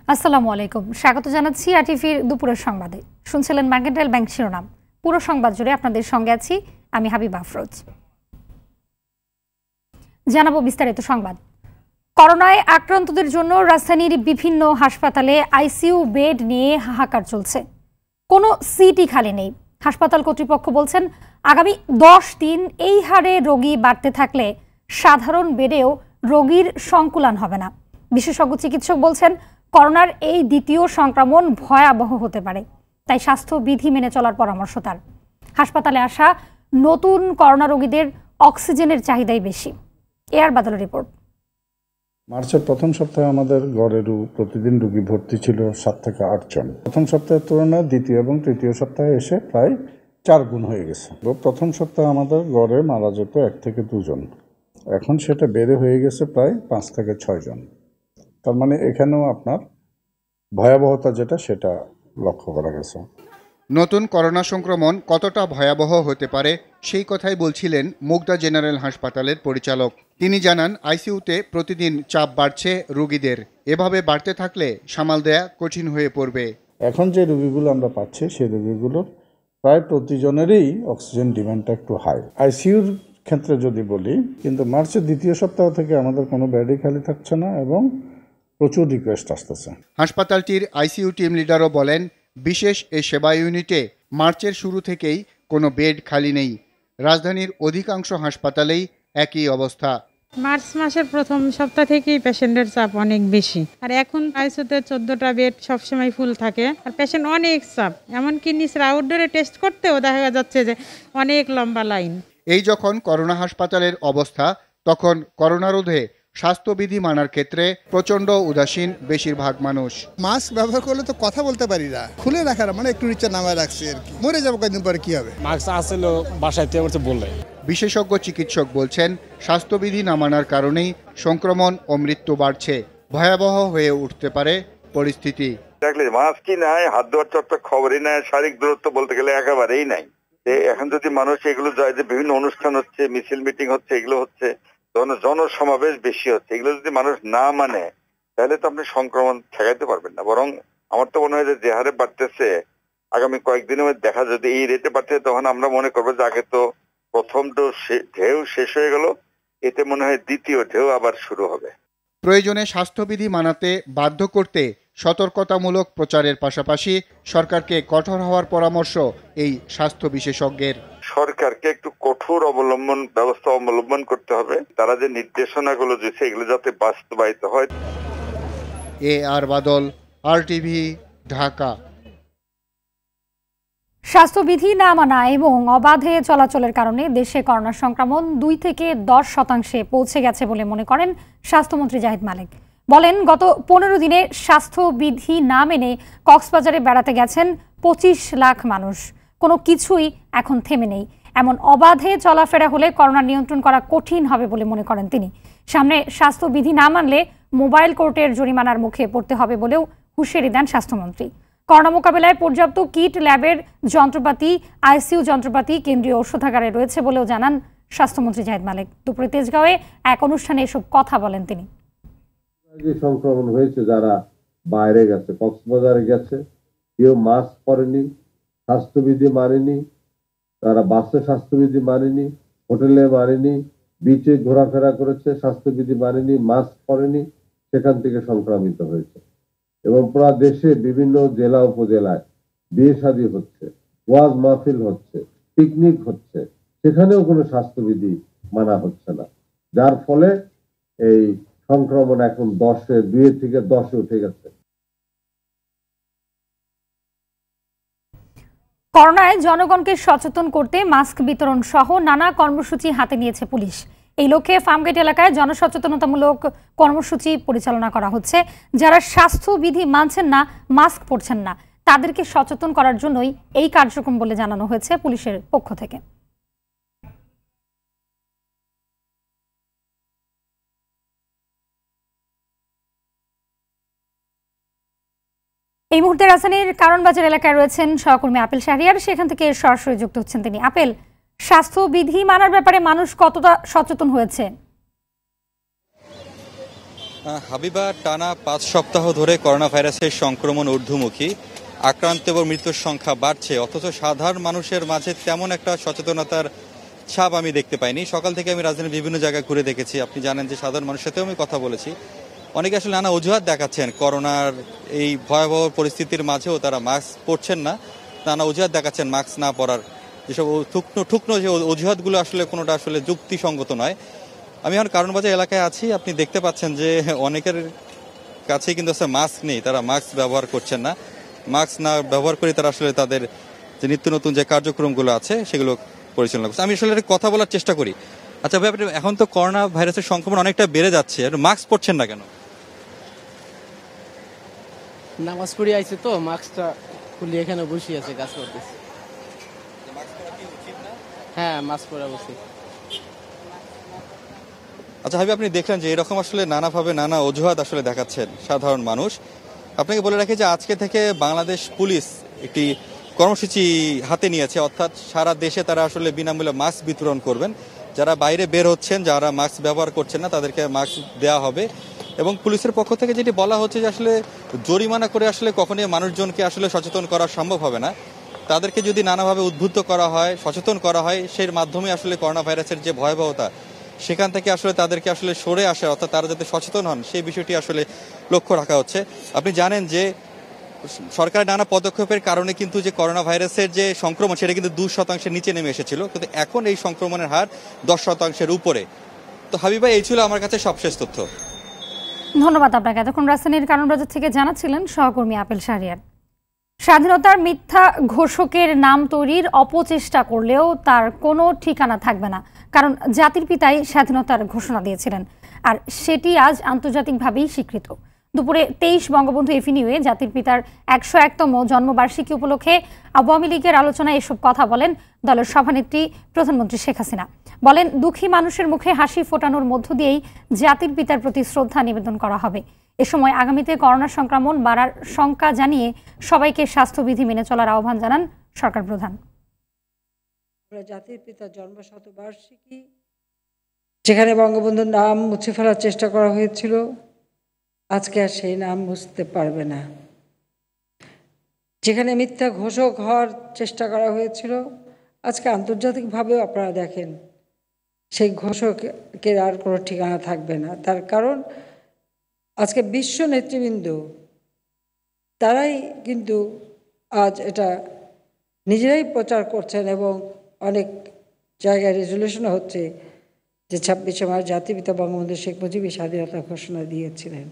আসসালামু আলাইকুম, স্বাগত জানাচ্ছি আরটিভির দুপুরের সংবাদে। শুনছিলেন মার্কেন্টাইল ব্যাংক শিরোনাম। পুরো সংবাদ জুড়ে আপনাদের সঙ্গে আছি আমি হাবিবা আফরোজ। জানাবো বিস্তারিত সংবাদ। করোনায় আক্রান্তদের জন্য রাজধানীর বিভিন্ন হাসপাতালে আইসিইউ বেড নিয়ে হাহাকার চলছে। কোনো সিটই খালি নেই। হাসপাতাল কর্তৃপক্ষ বলছেন, আগামী 10 দিন এই হারে রোগী বাড়তে থাকলে সাধারণ বেডেও রোগীর সংকুলান হবে না। বিশেষজ্ঞ চিকিৎসক বলছেন, করোনার এই দ্বিতীয় সংক্রমণ ভয়াবহ হতে পারে, তাই স্বাস্থ্যবিধি মেনে চলার পরামর্শ তার। হাসপাতালে আসা নতুন করোনা রোগীদের অক্সিজেনের চাহিদাই বেশি। AR Badal report. মার্চের প্রথম সপ্তাহে আমাদের গড়ে প্রতিদিন রোগী ভর্তি ছিল 7 থেকে 8 জন। প্রথম সপ্তাহের তুলনায় দ্বিতীয় এবং তৃতীয় সপ্তাহে এসে প্রায় 4 গুণ হয়ে গেছে। প্রথম সপ্তাহে আমাদের গড়ে মারা যেত 1 থেকে 2 জন, এখন সেটা বেড়ে হয়ে গেছে প্রায় 5 থেকে 6 জন। তার মানে এখানেও আপনার ভয়াবহতা যেটা সেটা লক্ষ্য করা গেছে। নতুন করোনা সংক্রমণ কতটা ভয়াবহ হতে পারে সেই কথাই বলছিলেন মুগদা জেনারেল হাসপাতালের পরিচালক। তিনি জানান, আইসিইউতে প্রতিদিন চাপ বাড়ছে রোগীদের। এভাবে বাড়তে থাকলে সামাল দেয়া কঠিন হয়ে পড়বে। এখন যে রোগীগুলো আমরা পাচ্ছি সেই রোগীগুলোর প্রায় প্রতিজনেরই অক্সিজেন ডিমান্ডটা একটু হাই। আইসিইউর ক্ষেত্রে যদি বলি, কিন্তু মার্চের দ্বিতীয় সপ্তাহ থেকে আমাদের কোনো বেডই খালি থাকছে না এবং প্রচুর রিকোয়েস্ট আসতেছে। হাসপাতালটির আইসিইউ টিম লিডারও বলেন, বিশেষ এই সেবা ইউনিটে মার্চের শুরু থেকেই কোনো বেড খালি নেই। রাজধানীর অধিকাংশ হাসপাতালেই একই অবস্থা। মার্চ মাসের প্রথম সপ্তাহ থেকেই পেশেন্টের চাপ অনেক বেশি, আর এখন আইসিইউতে 14টা বেড সবসময় ফুল থাকে, আর পেশেন্ট অনেক চাপ। এমনকি নিচে আউটডোরে টেস্ট করতেও দেখা যাচ্ছে যে অনেক লম্বা লাইন। এই যখন করোনা হাসপাতালের অবস্থা, তখন করোনা রোধে স্বাস্থ্যবিধি মানার ক্ষেত্রে প্রচন্ড উদাসীন বেশিরভাগ মানুষ। মাস্ক ব্যবহার করলে তো কথা বলতে পারি না, খুলে রাখার মানে একটু নিচে নামায় রাখছি আর কি। মরে যাবো কয়েকদিন পরে, কি হবে? মাস্ক আসলে বাসায় থেকে বললে। বিশেষজ্ঞ চিকিৎসক বলছেন, স্বাস্থ্যবিধি না মানার কারণেই সংক্রমণ ও মৃত্যু বাড়ছে। ভয়াবহ হয়ে উঠতে পারে পরিস্থিতি। দেখলে মাস্কই নাই, হাত ধোয়ার চর্চা খবরই নাই, শারীরিক দূরত্ব বলতে গেলে একেবারেই নাই। এখন যদি মানুষ এগুলো যায়, যে বিভিন্ন অনুষ্ঠান হচ্ছে, মিছিল মিটিং হচ্ছে, এগুলো হচ্ছে, জনসমাবেশ বেশি হচ্ছে, এগুলো যদি মানুষ না মানে তাহলে তো আপনি সংক্রমণ ঠেকাইতে পারবেন না। বরং আমার তো মনে হয় যে হারে বাড়তেছে, আগামী কয়েকদিনের মধ্যে দেখা যদি এই রেটে বাড়তেছে, তখন আমরা মনে করবো যে আগে তো প্রথম ঢেউ শেষ হয়ে গেল, এতে মনে হয় দ্বিতীয় ঢেউ আবার শুরু হবে। প্রয়োজনে স্বাস্থ্যবিধি মানাতে বাধ্য করতে সতর্কতামূলক প্রচারের পাশাপাশি সরকারকে কঠোর হওয়ার পরামর্শ এই স্বাস্থ্য বিশেষজ্ঞের। সরকারকে একটু কঠোর ব্যবস্থা অবলম্বন করতে হবে। তারা যে নির্দেশনাগুলো দিচ্ছে এগুলো যাতে বাস্তবায়িত হয়। AR Badal, RTV, Dhaka. স্বাস্থ্যবিধি না মানা এবং অবাধে চলাচলের কারণে দেশে করোনা সংক্রমণ 2 থেকে 10% পৌঁছে গেছে বলে মনে করেন স্বাস্থ্যমন্ত্রী জাহিদ মালেক। বলেন, গত 15 দিনে স্বাস্থ্যবিধি না মেনে কক্সবাজারে বেড়াতে গেছেন 25 লাখ মানুষ। কোনো কিছুই এখন থেমে নেই। এমন অবাধে চলাফেরা হলে করোনা নিয়ন্ত্রণ করা কঠিন হবে বলে মনে করেন তিনি। সামনে স্বাস্থ্যবিধি না মানলে মোবাইল কোর্টের জরিমানার মুখে পড়তে হবে বলেও হুঁশিয়ারি দেন স্বাস্থ্যমন্ত্রী। করোনা মোকাবেলায় পর্যাপ্ত কিট, ল্যাবের যন্ত্রপাতি, আইসিইউ যন্ত্রপাতি কেন্দ্রীয় ঔষধাগারে রয়েছে বলেও জানান স্বাস্থ্যমন্ত্রী জাহিদ মালেক। দুপুরে তেজগাঁওয়ে এক অনুষ্ঠানে এসব কথা বলেন তিনি। যে সংক্রমণ হয়েছে, যারা বাইরে গেছে, কক্সবাজারে গেছে, কেউ মাস্ক পরেনি, স্বাস্থ্যবিধি মানেনি, তারা বাসে স্বাস্থ্যবিধি মানেনি, হোটেলে মানেনি, বিচে ঘোরাফেরা করেছে, স্বাস্থ্যবিধি মানেনি, মাস্ক পরেনি, সেখান থেকে সংক্রমিত হয়েছে। এবং পুরো দেশে বিভিন্ন জেলা উপজেলায় বিয়ে শাদী হচ্ছে, ওয়াজ মাহফিল হচ্ছে, পিকনিক হচ্ছে, সেখানেও কোনো স্বাস্থ্যবিধি মানা হচ্ছে না, যার ফলে এই সংক্রমণ এখন 2 থেকে 10 উঠে গেছে। করোনায় জনগণকে সচেতন করতে মাস্ক বিতরণ সহ নানা কর্মসূচি হাতে নিয়েছে পুলিশ। এই লক্ষ্যে ফার্মগেট এলাকায় জনসচেতনতামূলক কর্মসূচি পরিচালনা করা হচ্ছে। যারা স্বাস্থ্যবিধি মানছেন না, মাস্ক পরছেন না, তাদেরকে সচেতন করার জন্যই এই কার্যক্রম বলে জানানো হয়েছে পুলিশের পক্ষ থেকে। এই মুহূর্তে রাজধানীর কারণবাজার এলাকায় রয়েছেন সহকর্মী আপেল শাহরিয়ার, সেখান থেকে সরাসরি যুক্ত হচ্ছেন তিনি। আপেল, স্বাস্থ্যবিধি মানার ব্যাপারে মানুষ কতটা সচেতন হয়েছে? হাবিবা, টানা 5 সপ্তাহ ধরে করোনা ভাইরাসের সংক্রমণ ঊর্ধ্বমুখী, আক্রান্ত এবং মৃত্যুর সংখ্যা বাড়ছে, অথচ সাধারণ মানুষের মাঝে তেমন একটা সচেতনতার ছাপ আমি দেখতে পাইনি। সকাল থেকে আমি রাজধানীর বিভিন্ন জায়গায় ঘুরে দেখেছি। আপনি জানেন যে সাধারণ মানুষের সাথেও আমি কথা বলেছি। অনেকে আসলে নানা অজুহাত দেখাচ্ছেন, করোনার এই ভয়াবহ পরিস্থিতির মাঝেও তারা মাস্ক পরছেন না, নানা অজুহাত দেখাচ্ছেন মাস্ক না পরার। যেসব ঠুকনো যে অজুহাতগুলো আসলে কোনোটা আসলে যুক্তিসঙ্গত নয়। আমি এখন কারণবাজার এলাকায় আছি, আপনি দেখতে পাচ্ছেন যে অনেকের কাছেই কিন্তু আসলে মাস্ক নেই, তারা মাস্ক ব্যবহার করছেন না। মাস্ক না ব্যবহার করে তারা আসলে তাদের যে নিত্য নতুন যে কার্যক্রমগুলো আছে সেগুলো পরিচালনা করছে। আমি আসলে কথা বলার চেষ্টা করি। আচ্ছা ভাই, আপনি এখন তো করোনা ভাইরাসের সংক্রমণ অনেকটা বেড়ে যাচ্ছে, মাস্ক পরছেন না কেন? নামাজ পড়ে আইছে তো, মাস্কটা খুলে এখানে বসে আছে, কাজ করতেছে। হ্যাঁ, মাস্ক পরা উচিত। আচ্ছা ভাবি, আপনি দেখলেন যে এরকম আসলে নানাভাবে নানা অজুহাত আসলে দেখাচ্ছেন সাধারণ মানুষ। আপনাকে বলে রাখি যে আজকে থেকে বাংলাদেশ পুলিশ একটি কর্মসূচি হাতে নিয়েছে, অর্থাৎ সারা দেশে তারা আসলে বিনামূল্যে মাস্ক বিতরণ করবেন। যারা বাইরে বের হচ্ছেন, যারা মাস্ক ব্যবহার করছেন না, তাদেরকে মাস্ক দেওয়া হবে। এবং পুলিশের পক্ষ থেকে যেটি বলা হচ্ছে যে আসলে জরিমানা করে আসলে কখনোই মানুষজনকে আসলে সচেতন করা সম্ভব হবে না। তাদেরকে যদি নানাভাবে উদ্বুদ্ধ করা হয়, সচেতন করা হয়, সেই মাধ্যমে আসলে করোনা ভাইরাসের যে ভয়াবহতা সেখান থেকে আসলে তাদেরকে আসলে সরে আসে, অর্থাৎ তারা যাতে সচেতন হন সেই বিষয়টি আসলে লক্ষ্য রাখা হচ্ছে। আপনি জানেন যে সরকারের নানা পদক্ষেপের কারণে কিন্তু যে করোনা ভাইরাসের যে সংক্রমণ সেটা কিন্তু 2% নিচে নেমে এসেছিল, কিন্তু এখন এই সংক্রমণের হার 10% উপরে। তো হাবিবা, এই ছিল আমার কাছে সবশেষ তথ্য। ধন্যবাদ আপনাকে। এতক্ষণ রাজধানীর কারণবাজার থেকে জানাচ্ছিলেন সহকর্মী আপেল শাহরিয়ার। স্বাধীনতার মিথ্যা ঘোষকের নাম তৈরির অপচেষ্টা করলেও তার কোনো ঠিকানা থাকবে না, কারণ জাতির পিতাই স্বাধীনতার ঘোষণা দিয়েছিলেন, আর সেটি আজ আন্তর্জাতিকভাবেই স্বীকৃত। দুপুরে 23 বঙ্গবন্ধু এভিনিউয়ে জাতির পিতার 101তম জন্মবার্ষিকী উপলক্ষে আওয়ামী লীগের আলোচনায় এসব কথা বলেন দলের সভানেত্রী প্রধানমন্ত্রী শেখ হাসিনা। বলেন, দুঃখী মানুষের মুখে হাসি ফোটানোর মধ্য দিয়েই জাতির পিতার প্রতি শ্রদ্ধা নিবেদন করা হবে। এ সময় আগামীতে করোনা সংক্রমণ বাড়ার শঙ্কা জানিয়ে সবাইকে স্বাস্থ্যবিধি মেনে চলার আহ্বান জানান সরকার প্রধান। জাতির পিতার জন্মশতবার্ষিকী, যেখানে বঙ্গবন্ধুর নাম মুছে ফেলার চেষ্টা করা হয়েছিল, আজকে আর সেই নাম মুছতে পারবে না। যেখানে মিথ্যা ঘোষক হওয়ার চেষ্টা করা হয়েছিল, আজকে আন্তর্জাতিকভাবেও আপনারা দেখেন সেই ঘোষকের আর কোনো ঠিকানা থাকবে না। তার কারণ আজকে বিশ্ব নেতৃবৃন্দ তারাই কিন্তু আজ এটা নিজেরাই প্রচার করছেন এবং অনেক জায়গায় রেজলিউশন হচ্ছে যে 26শে মার্চ জাতির পিতা বঙ্গবন্ধু শেখ মুজিবুর স্বাধীনতা ঘোষণা দিয়েছিলেন।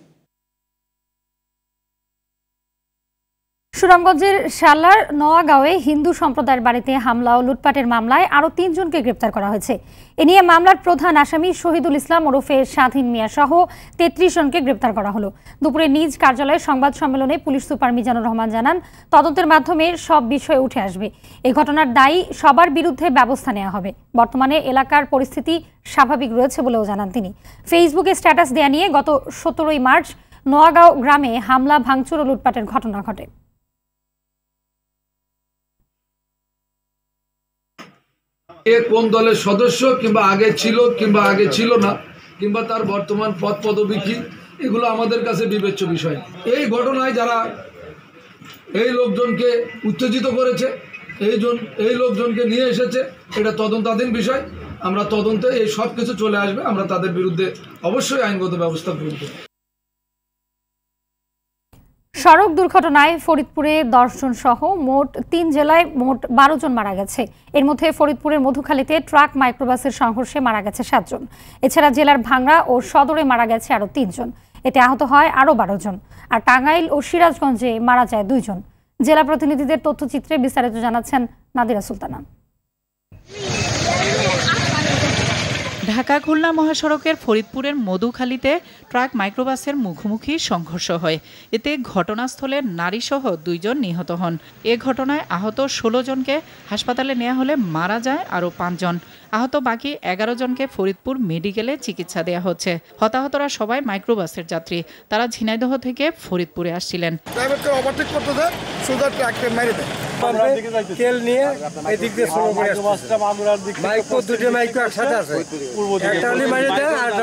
সুনামগঞ্জের শালার নোয়াগাঁওয়ে হিন্দু সম্প্রদায়ের বাড়িতে হামলা ও লুটপাটের মামলায় আরও 3 জনকে গ্রেপ্তার করা হয়েছে। এ নিয়ে মামলার প্রধান আসামি শহীদুল ইসলাম ওরফে স্বাধীন মিয়া সহ 33 জনকে গ্রেপ্তার করা হলো। দুপুরে নিজ কার্যালয়ে সংবাদ সম্মেলনে পুলিশ সুপার মিজানুর রহমান জানান, তদন্তের মাধ্যমে সব বিষয় উঠে আসবে। এই ঘটনার দায়ী সবার বিরুদ্ধে ব্যবস্থা নেওয়া হবে। বর্তমানে এলাকার পরিস্থিতি স্বাভাবিক রয়েছে বলেও জানান তিনি। ফেসবুকে স্ট্যাটাস দেয়া নিয়ে গত 17ই মার্চ নোয়াগাঁও গ্রামে হামলা, ভাঙচুর ও লুটপাটের ঘটনা ঘটে। এ কোন দলের সদস্য কিংবা আগে ছিল কিংবা আগে ছিল না কিংবা তার বর্তমান পদ পদবি কি, এগুলো আমাদের কাছে বিবেচ্য বিষয়। এই ঘটনায় যারা এই লোকজনকে উত্তেজিত করেছে, এই লোকজনকে নিয়ে এসেছে, এটা তদন্তাধীন বিষয়। আমরা তদন্তে এই সব কিছু চলে আসবে, আমরা তাদের বিরুদ্ধে অবশ্যই আইনগত ব্যবস্থা গ্রহণ করব। সড়ক দুর্ঘটনায় ফরিদপুরে 10 জন সহ মোট 3 জেলায় মোট 12 জন মারা গেছে। এর মধ্যে ফরিদপুরের মধুখালীতে ট্রাক মাইক্রোবাসের সংঘর্ষে মারা গেছে 7 জন। এছাড়া জেলার ভাঙ্গা ও সদরে মারা গেছে আরও 3 জন। এতে আহত হয় আরও 12 জন। আর টাঙ্গাইল ও সিরাজগঞ্জে মারা যায় 2 জন। জেলা প্রতিনিধিদের তথ্যচিত্রে বিস্তারিত জানাচ্ছেন নাদিরা সুলতানা। ঢাকা খুলনা মহাসড়কের ফরিদপুরের মধুখালীতে ট্রাক মাইক্রোবাসের মুখোমুখি সংঘর্ষ হয়। এতে ঘটনাস্থলে নারীসহ 2 জন নিহত হন। এ ঘটনায় আহত 16 জনকে হাসপাতালে নেওয়া হলে মারা যায় আরও 5 জন। আহত বাকি 11 জনকে ফরিদপুর মেডিকেলে চিকিৎসা দেওয়া হচ্ছে। হতাহতরা সবাই মাইক্রোবাসের যাত্রী। তারা ঝিনাইদহ থেকে ফরিদপুরে আসছিলেন।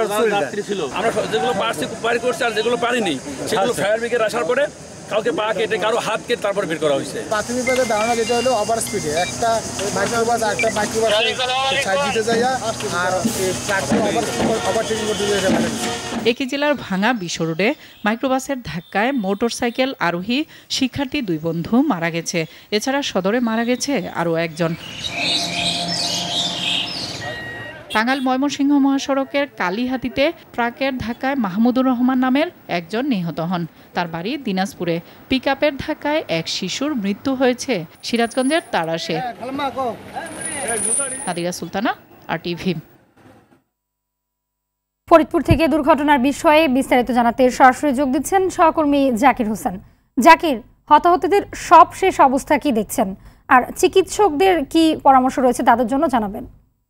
যাত্রী ছিল। আমরা যেগুলো পারছি বাড়ি করছি আর যেগুলো পারিনি সেগুলো ফায়ার ব্রিগেড আসার পরে কাউকে পা কেটে কারো হাত কেটে তারপর বের করা হয়েছে। প্রাথমিকভাবে ধারণা যেটা হলো ওভার স্পিডে একটা মাইক্রোবাস সাইড দিতে যায় আর ওভারটেকিং করতে যায়। একই জেলার ভাঙা বিশ্ব রোডে মাইক্রোবাসের ধাক্কায় মোটরসাইকেল আরোহী শিক্ষার্থী 2 বন্ধু মারা গেছে। এছাড়া সদরে মারা গেছে আরও একজন। টাঙ্গাইল ময়মনসিংহ মহাসড়কের কালীহাতিতে ট্রাকের ধাক্কায় মাহমুদুর রহমান নামের একজন নিহত হন। তার বাড়ি দিনাজপুরে। পিকআপের ধাক্কায় এক শিশুর মৃত্যু হয়েছে সিরাজগঞ্জের তাড়াশে। নাদিরা সুলতানা, RTV। ফরিদপুর থেকে দুর্ঘটনার বিষয়ে বিস্তারিত জানাতে সরাসরি যোগ দিচ্ছেন সহকর্মী জাকির হোসেন। জাকির, হতাহতদের সবশেষ অবস্থা কি দেখছেন, আর চিকিৎসকদের কি পরামর্শ রয়েছে তাদের জন্য জানাবেন।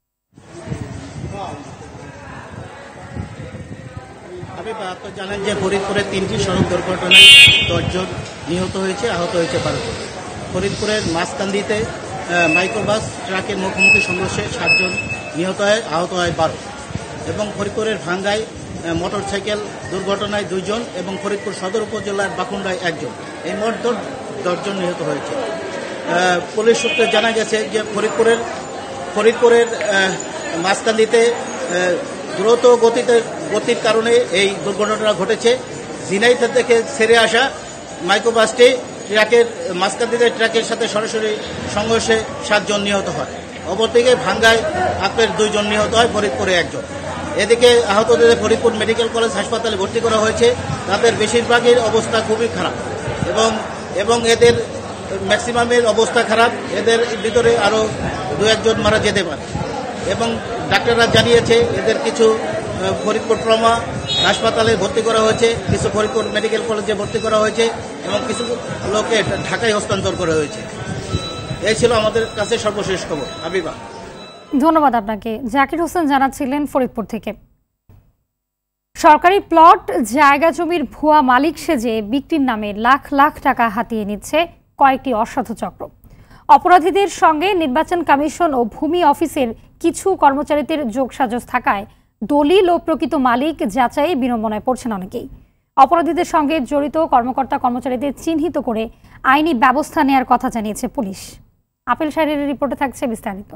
আপনারা জানেন যে ফরিদপুরের 3টি সড়ক দুর্ঘটনায় 10 জন নিহত হয়েছে, আহত হয়েছে 12 জন। ফরিদপুরের মাঝকান্দিতে মাইক্রোবাস ট্রাকের মুখোমুখি সংঘর্ষে 7 জন নিহত হয়, আহত হয় 12। এবং ফরিদপুরের ভাঙ্গায় মোটরসাইকেল দুর্ঘটনায় 2 জন এবং ফরিদপুর সদর উপজেলার বাকুন্ডায় 1 জন। এই মোট 10 জন নিহত হয়েছে। পুলিশ সূত্রে জানা গেছে যে ফরিদপুরের মাঝকান্দিতে দ্রুত গতির কারণে এই দুর্ঘটনা ঘটেছে। ঝিনাইদহ থেকে ছেড়ে আসা মাইক্রোবাসটি মাঝকান্দিতে ট্রাকের সাথে সরাসরি সংঘর্ষে 7 জন নিহত হয়। অপরদিকে ভাঙ্গায় আপের 2 জন নিহত হয়, ফরিদপুরে 1 জন। এদিকে আহতদের ফরিদপুর মেডিকেল কলেজ হাসপাতালে ভর্তি করা হয়েছে। তাদের বেশিরভাগের অবস্থা খুবই খারাপ এবং এদের ম্যাক্সিমামের অবস্থা খারাপ। এদের ভিতরে আরও 2-1 জন মারা যেতে পারে এবং ডাক্তাররা জানিয়েছে এদের কিছু ফরিদপুর ট্রমা হাসপাতালে ভর্তি করা হয়েছে, কিছু ফরিদপুর মেডিকেল কলেজে ভর্তি করা হয়েছে এবং কিছু লোককে ঢাকায় হস্তান্তর করা হয়েছে। এই ছিল আমাদের কাছে সর্বশেষ খবর। হাবিবা, ধন্যবাদ আপনাকে। জাকির হোসেন জানাচ্ছিলেন ফরিদপুর থেকে। সরকারি প্লট জায়গা জমির ভুয়া মালিক সেজে বিক্রির নামে লাখ লাখ টাকা হাতিয়ে নিচ্ছে কয়েকটি অসাধু চক্র। অপরাধীদের সঙ্গে নির্বাচন কমিশন ও ভূমি অফিসের কিছু কর্মচারীদের যোগসাজশ থাকায় দলিল ও প্রকৃত মালিক যাচাই বিড়ম্বনায় পড়ছেন অনেকেই। অপরাধীদের সঙ্গে জড়িত কর্মকর্তা কর্মচারীদের চিহ্নিত করে আইনি ব্যবস্থা নেওয়ার কথা জানিয়েছে পুলিশ। আপেল শাহরিয়ারের রিপোর্টে থাকছে বিস্তারিত।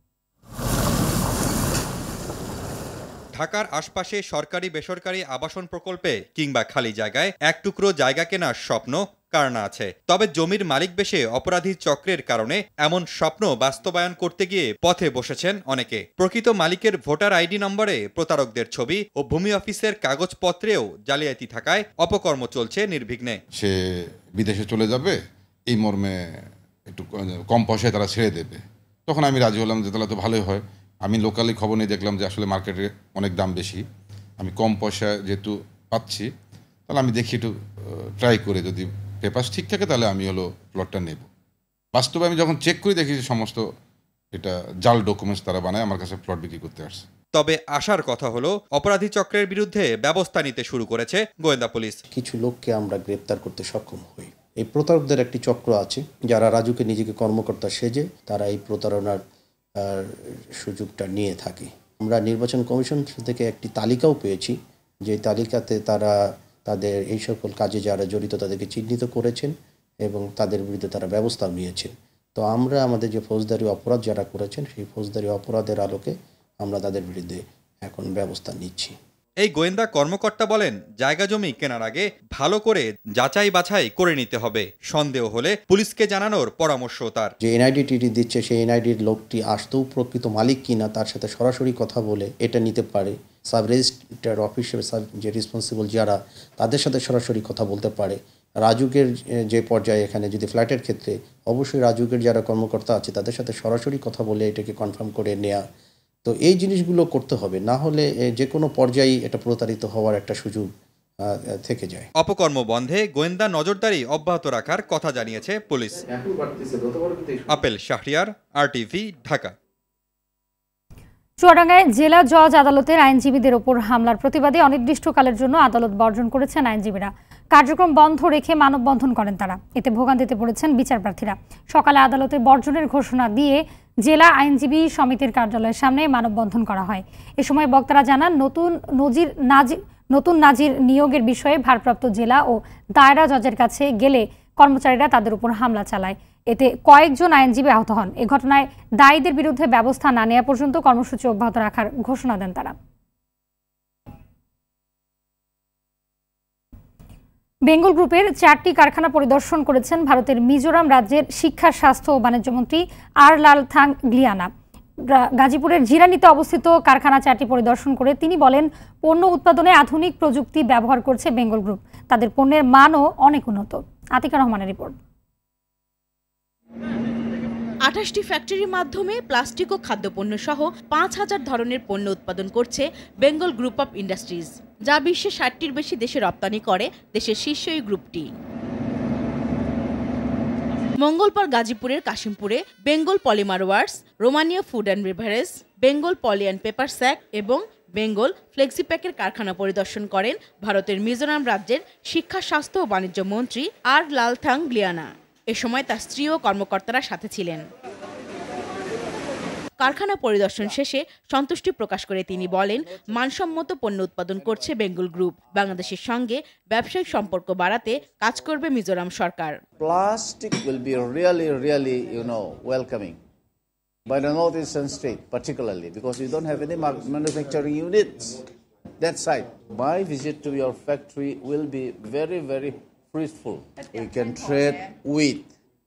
ঢাকার আশপাশে সরকারি বেসরকারি আবাসন প্রকল্পে কিংবা খালি জায়গায় এক টুকরো জায়গা কেনার স্বপ্ন কার না আছে। তবে জমির মালিক বেশে অপরাধী চক্রের কারণে এমন স্বপ্ন বাস্তবায়ন করতে গিয়ে পথে বসেছেন অনেকে। প্রকৃত মালিকের ভোটার আইডি নম্বরে প্রতারকদের ছবি ও ভূমি অফিসের কাগজপত্রেও জালিয়াতি থাকায় অপকর্ম চলছে নির্বিঘ্নে। সে বিদেশে চলে যাবে এই মর্মে একটু কম পয়সায় তারা ছেড়ে দেবে। তখন আমি রাজি হলাম যে তাহলে তো ভালোই হয়। আমি লোকালি খবর নিয়ে দেখলাম যে আসলে মার্কেটে অনেক দাম বেশি, আমি কম পয়সা যেহেতু পাচ্ছি তাহলে আমি দেখি একটু ট্রাই করে যদি পেপার ঠিক থাকে তাহলে আমি প্লটটা নেব। বাস্তবে আমি যখন চেক করে দেখি সমস্ত এটা জাল ডকুমেন্টস তারা বানায় আমার কাছে প্লট বিক্রি করতে আসছে। তবে আশার কথা হলো অপরাধী চক্রের বিরুদ্ধে ব্যবস্থা নিতে শুরু করেছে গোয়েন্দা পুলিশ। কিছু লোককে আমরা গ্রেপ্তার করতে সক্ষম হই। এই প্রতারকদের একটি চক্র আছে যারা রাজুকে নিজেকে কর্মকর্তা সেজে তারা এই প্রতারণার সুযোগটা নিয়ে থাকে। আমরা নির্বাচন কমিশন থেকে একটি তালিকাও পেয়েছি, যে তালিকাতে তারা তাদের এই সকল কাজে যারা জড়িত তাদেরকে চিহ্নিত করেছেন এবং তাদের বিরুদ্ধে তারা ব্যবস্থা নিয়েছেন। তো আমরা আমাদের যে ফৌজদারি অপরাধ যারা করেছেন সেই ফৌজদারি অপরাধের আলোকে আমরা তাদের বিরুদ্ধে এখন ব্যবস্থা নিচ্ছি। এই গোয়েন্দা কর্মকর্তা বলেন, জায়গা জমি কেনার আগে ভালো করে যাচাই বাছাই করে নিতে হবে। সন্দেহ হলে পুলিশকে জানানোর পরামর্শ তার। যে এনআইডি দিচ্ছে সেই এনআইডির লোকটি আসতেও প্রকৃত মালিক কিনা তার সাথে সরাসরি কথা বলে এটা নিতে পারে। সাব রেজিস্ট্রার অফিসের যে রেসপন্সিবল যারা তাদের সাথে সরাসরি কথা বলতে পারে। রাজুকের যে পর্যায়ে এখানে যদি ফ্ল্যাটের ক্ষেত্রে অবশ্যই রাজুকের যারা কর্মকর্তা আছে তাদের সাথে সরাসরি কথা বলে এটাকে কনফার্ম করে নেওয়া। তো এই জিনিসগুলো করতে হবে, না হলে যে কোনো পর্যায়ে এটা প্রতারিত হওয়ার একটা সুযোগ থেকে যায়। অপকর্ম বন্ধে গোয়েন্দা নজরদারি অব্যাহত রাখার কথা জানিয়েছে পুলিশ। আপেল শাহরিয়ার, RTV, ঢাকা। চুয়াডাঙ্গায় জেলা জজ আদালতের আইনজীবীদের ওপর হামলার প্রতিবাদে অনির্দিষ্টকালের জন্য আদালত বর্জন করেছেন আইনজীবীরা। কার্যক্রম বন্ধ রেখে মানববন্ধন করেন তারা। এতে ভোগান্তিতে পড়েছেন বিচারপ্রার্থীরা। সকালে আদালতে বর্জনের ঘোষণা দিয়ে জেলা আইনজীবী সমিতির কার্যালয়ের সামনে মানববন্ধন করা হয়। এ সময় বক্তারা জানান, নতুন নাজির নিয়োগের বিষয়ে ভারপ্রাপ্ত জেলা ও দায়রা জজের কাছে গেলে কর্মচারীরা তাদের উপর হামলা চালায়। এতে কয়েকজন আইনজীবী আহত হন। এ ঘটনায় দায়ীদের বিরুদ্ধে ব্যবস্থা না নেওয়া পর্যন্ত কর্মসূচি অব্যাহত রাখার ঘোষণা দেন তারা। বেঙ্গল গ্রুপের 4টি কারখানা পরিদর্শন করেছেন ভারতের মিজোরাম রাজ্যের শিক্ষা, স্বাস্থ্য ও বাণিজ্য মন্ত্রী আর লালথাং গ্লিয়ানা। গাজীপুরের জিরানিতে অবস্থিত কারখানা 4টি পরিদর্শন করে তিনি বলেন, পণ্য উৎপাদনে আধুনিক প্রযুক্তি ব্যবহার করছে বেঙ্গল গ্রুপ। তাদের পণ্যের মানও অনেক উন্নত। আতিকা রহমানের রিপোর্ট। 28টি ফ্যাক্টরির মাধ্যমে প্লাস্টিক ও খাদ্যপণ্য সহ 5000 ধরনের পণ্য উৎপাদন করছে বেঙ্গল গ্রুপ অফ ইন্ডাস্ট্রিজ, যা বিশ্বে 60টির বেশি দেশে রপ্তানি করে দেশের শীর্ষ এই গ্রুপটি। মঙ্গলবার গাজীপুরের কাশিমপুরে Bengal Polymer Works, Romania Food and Beverage, Bengal Poly and Paper Sack এবং বেঙ্গল ফ্লেক্সিপ্যাকের কারখানা পরিদর্শন করেন ভারতের মিজোরাম রাজ্যের শিক্ষা, স্বাস্থ্য ও বাণিজ্য মন্ত্রী আর লালথাং গ্লিয়ানা। এ সময় তার স্ত্রী ও কর্মকর্তারা সাথে ছিলেন। কারখানা পরিদর্শন শেষে সন্তুষ্টি প্রকাশ করে তিনি বলেন, মানসম্মত পণ্য উৎপাদন করছে বেঙ্গল গ্রুপ। বাংলাদেশের সঙ্গে ব্যবসায়িক সম্পর্ক বাড়াতে কাজ করবে মিজোরাম সরকার। Plastic will be really welcoming by the northeastern state particularly because you don't have any manufacturing units that side. My visit to your factory will be very, very fruitful. We can trade with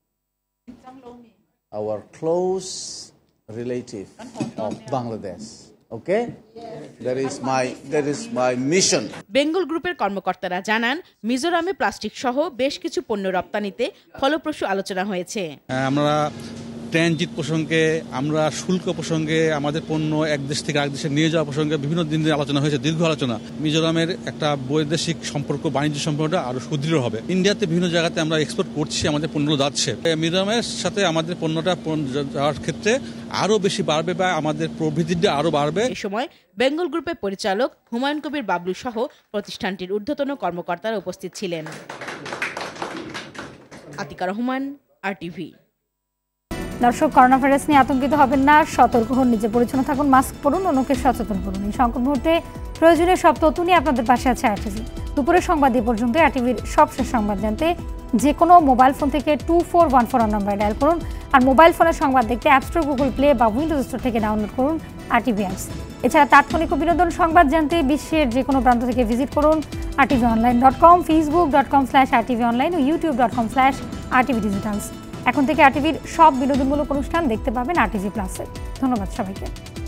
our close relative of Bangladesh. Okay? That is my mission. Bengal গ্রুপের কর্মকর্তারা জানান, মিজোরামে plastic সহ বেশ কিছু পণ্য রপ্তানিতে ফলপ্রসূ আলোচনা হয়েছে। আমরা ট্রানজিট প্রসঙ্গে, আমরা শুল্ক প্রসঙ্গে, আমাদের পণ্য এক দেশ থেকে আরেক দেশে নিয়ে যাওয়া প্রসঙ্গে বিভিন্ন দিনের আলোচনা হয়েছে, দীর্ঘ আলোচনা। মিজোরামের একটা বৈদেশিক সম্পর্ক, বাণিজ্য সম্পর্কটা আরো সুদৃঢ় হবে। ইন্ডিয়াতে বিভিন্ন জায়গাতে আমরা এক্সপোর্ট করছি, আমাদের পণ্য যাচ্ছে। মিজোরামের সাথে আমাদের পণ্যটা যাওয়ার ক্ষেত্রে আরো বেশি বাড়বে বা আমাদের প্রবৃদ্ধিটা আরো বাড়বে। এই সময় বেঙ্গল গ্রুপের পরিচালক হুমায়ুন কবির বাবলু সহ প্রতিষ্ঠানটির ঊর্ধ্বতন কর্মকর্তারা উপস্থিত ছিলেন। আতিকা রহমান, RTV। দর্শক, করোনা ভাইরাস নিয়ে আতঙ্কিত হবেন না, সতর্ক হন, নিজে পরিচ্ছন্ন থাকুন, মাস্ক পরুন, অন্যকে সচেতন করুন। এই সংকট মুহূর্তে প্রয়োজনীয় সব তথ্য নিয়ে আপনাদের পাশে আছে RTV। দুপুরের সংবাদ এই পর্যন্ত। RTVর সবশেষ সংবাদ জানতে যে কোনো মোবাইল ফোন থেকে 2414 নম্বরে ডায়াল করুন। আর মোবাইল ফোনের সংবাদ দেখতে অ্যাপ স্টোর, গুগল প্লে বা উইন্ডোজ স্টোর থেকে ডাউনলোড করুন RTV অ্যাপস। এছাড়া তাৎক্ষণিক ও বিনোদন সংবাদ জানতে বিশ্বের যে কোনো প্রান্ত থেকে ভিজিট করুন rtvonline.com, facebook.com/RTV online ও youtube.com/RTV digitals। এখন থেকে RTVর সব বিনোদনমূলক অনুষ্ঠান দেখতে পাবেন RTV প্লাসে। ধন্যবাদ সবাইকে।